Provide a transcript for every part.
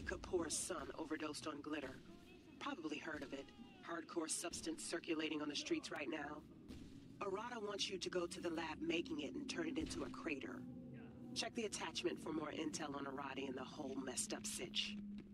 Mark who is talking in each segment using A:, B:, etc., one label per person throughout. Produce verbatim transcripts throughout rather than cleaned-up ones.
A: Kapoor's son overdosed on glitter. Probably heard of it. Hardcore substance circulating on the streets right now. Arata wants you to go to the lab making it and turn it into a crater. Check the attachment for more intel on Arata and the whole messed up sitch.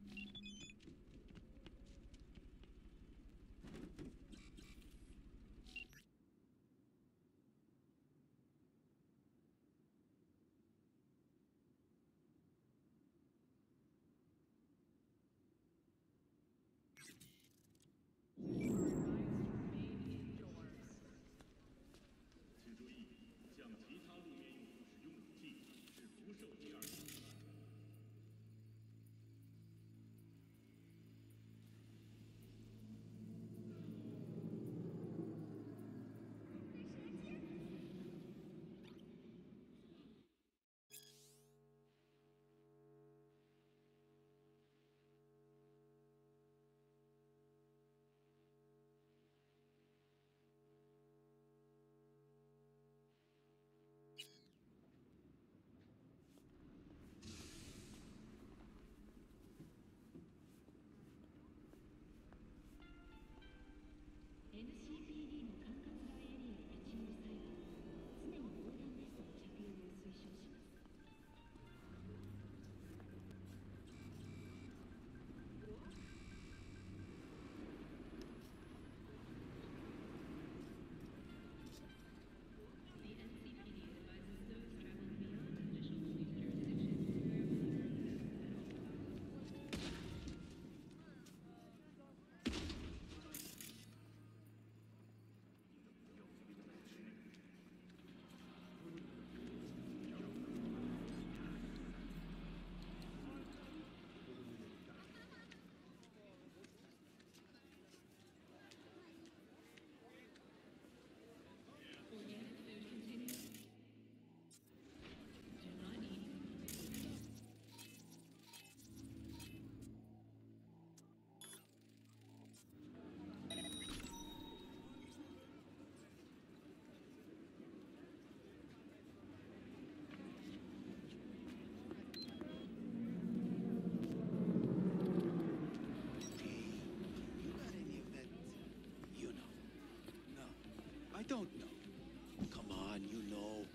B: I don't know. Come on, you know.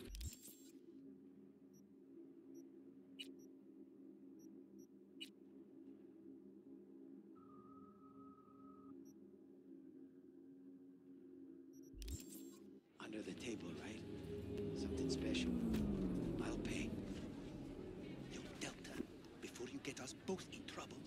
B: Under the table, right? Something special. I'll pay. Yo, Delta, before you get us both in trouble.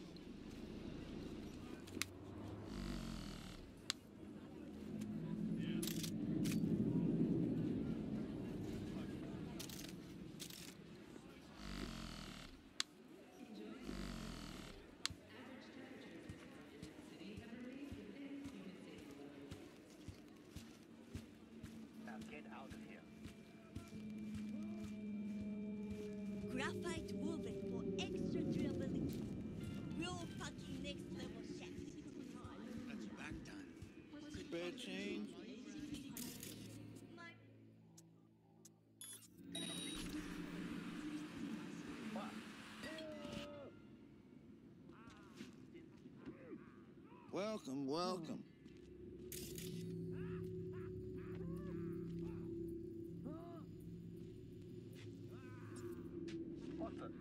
C: Get out of here.
D: Graphite woven for extra durability. Real fucking next level shit.
B: That's back done.
E: Bad change. Welcome, welcome.
C: What the?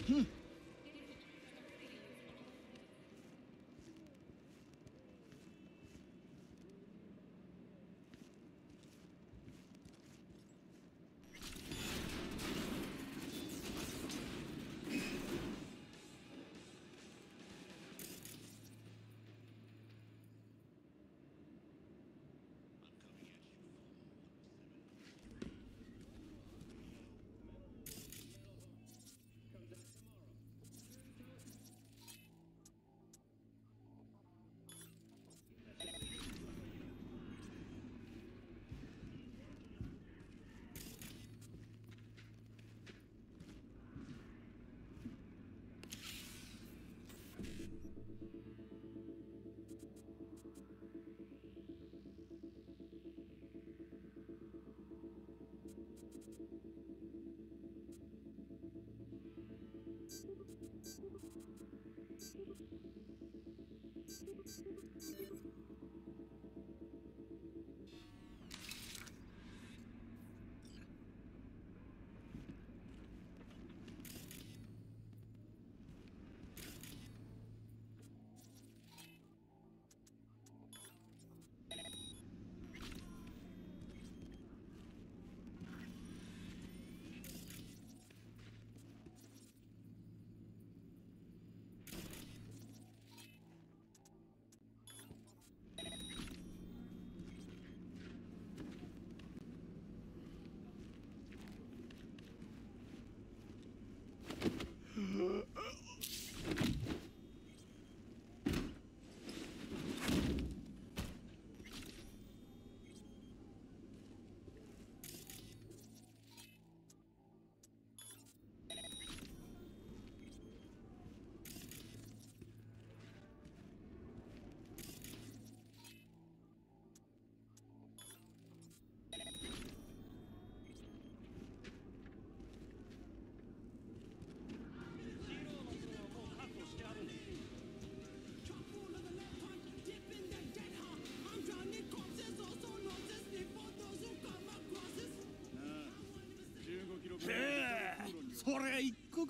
F: それ一個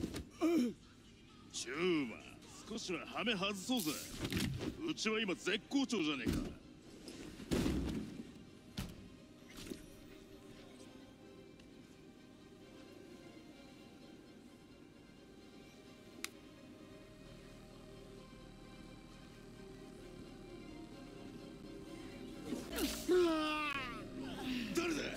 F: チューマ少しはハメ外そうぜ。うちは今絶好調じゃねえか。誰だ。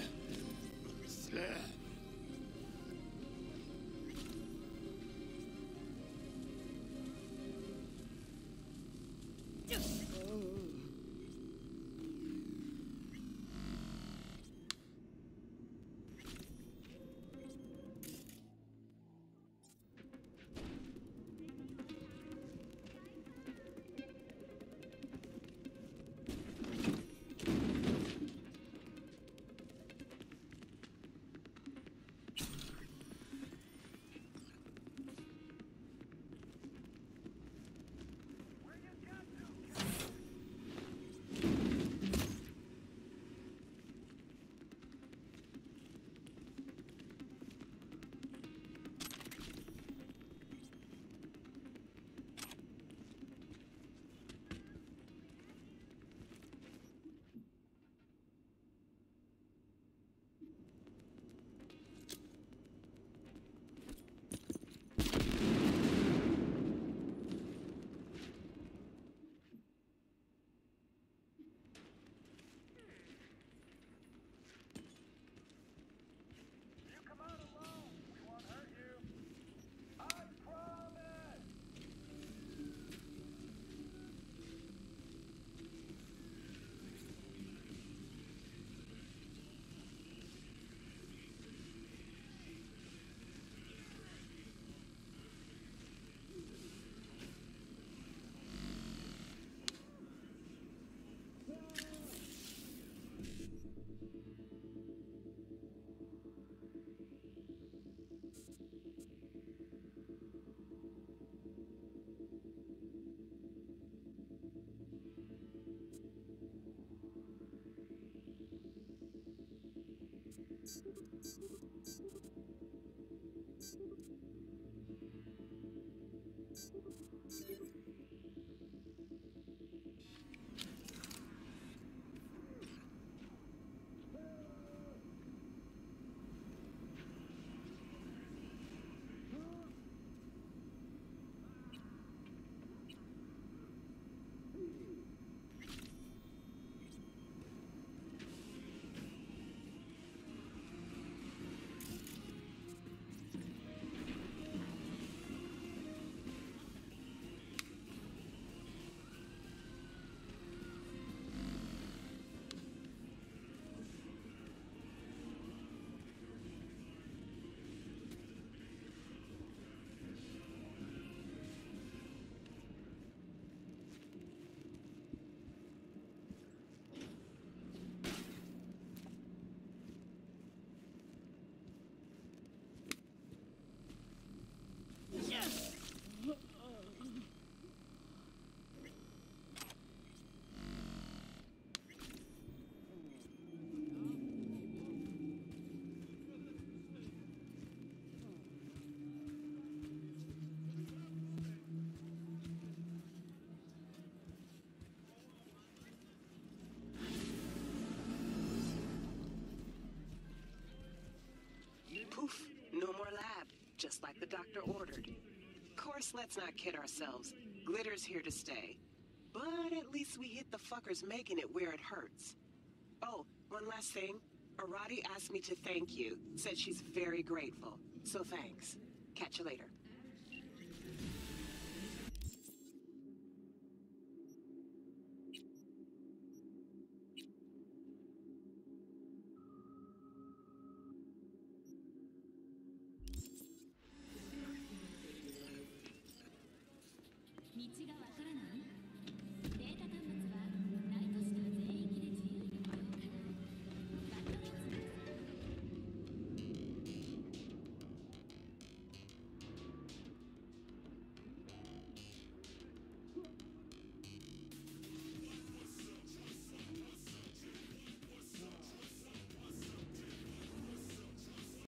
A: doctor ordered. Of course, let's not kid ourselves. Glitter's here to stay. But at least we hit the fuckers making it where it hurts. Oh, one last thing. Arati asked me to thank you. Said she's very grateful. So thanks. Catch you later.